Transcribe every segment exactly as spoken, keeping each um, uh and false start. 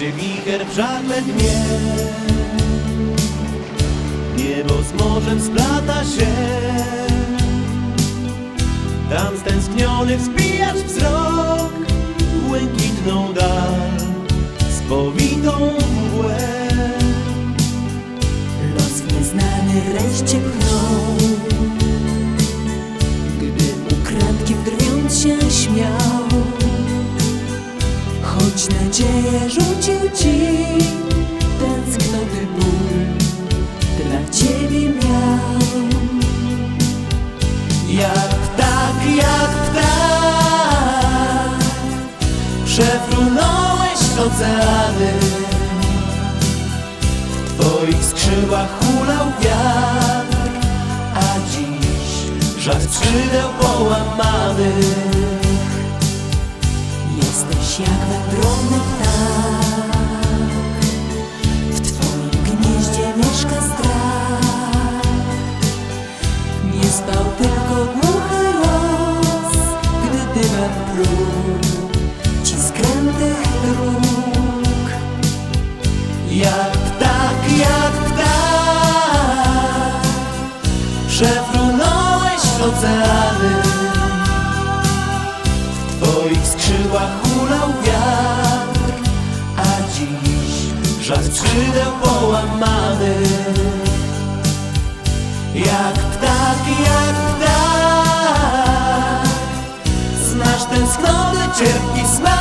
gdzie wicher w żagle dnie. Niebo z morzem splata się, tam stęskniony wzbijasz wzrok w błękitną dal, spowitą w mgłę. Los w nieznany rejście pchnął, gdy ukradkiem drwiąc się śmiał, choć nadzieję rzucił ci, tęsknoty ból dla ciebie miał. Jak ptak, jak ptak, przefrunąłeś oceany, w twoich skrzydłach hulał wiatr, a dziś żar skrzydeł połamanych. Jesteś jak wędrowny ptak, w twoim gnieździe mieszka strach. Nie spał tylko głuchy los, gdy dywan pruł ci skrętych dróg. Jak ptak, jak ptak, przefrunąłeś oceany, w twoich skrzydłach hulał wiatr, a dziś żar skrzydeł połamanych. Jak ptak, jak ptak, znasz tęsknoty, cierpki smak,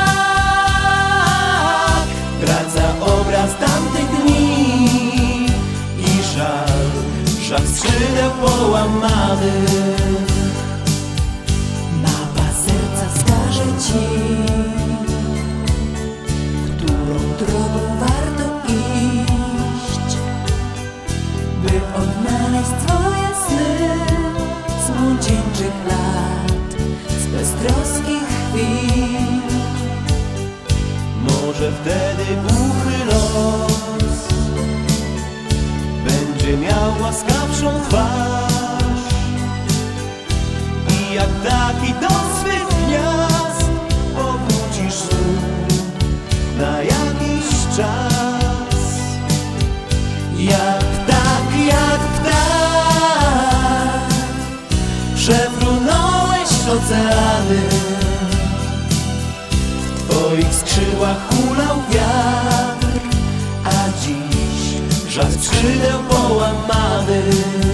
wraca obraz tamtych dni i żal, żal skrzydeł połamanych. Mapa serca wskaże ci, którą drogą warto iść, by odnaleźć twoje sny z młodzieńczych lat, z beztroskich chwil. Może wtedy głuchy los będzie miał łaskawszą twarz i jak taki do swych gniazd powrócisz znów na jakiś czas. Jak ptak, jak ptak, przefrunąłeś oceany, w twoich skrzydłach hulał wiatr, a dziś żar skrzydeł połamanych.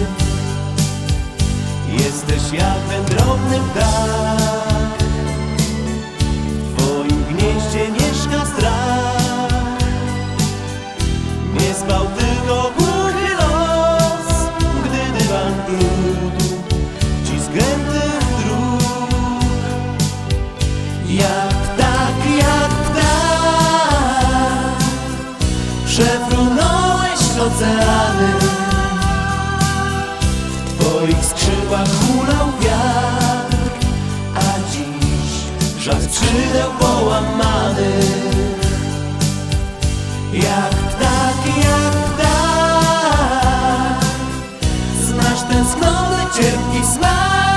Jesteś jak wędrowny ptak, w twoim gnieździe mieszka strach. Nie spał tylko głuchy los, gdy dywan brudł ci skrętych dróg. Jak ptak, jak ptak, przefrunąłeś oceany, w twoich skrzydłach hulał wiatr, a dziś żar skrzydeł połamanych. Jak ptak, jak ptak, znasz tęsknoty, cierpki smak,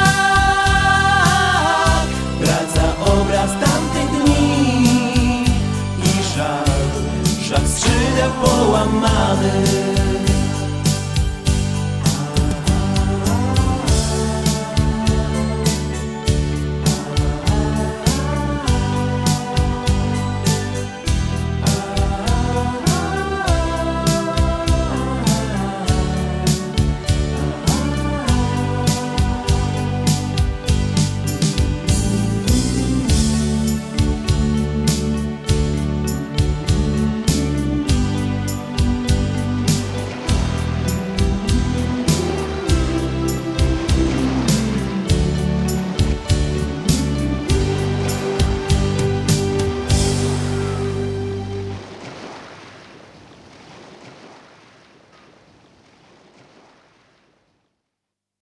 wraca obraz tamtych dni i żal, żar skrzydeł połamanych.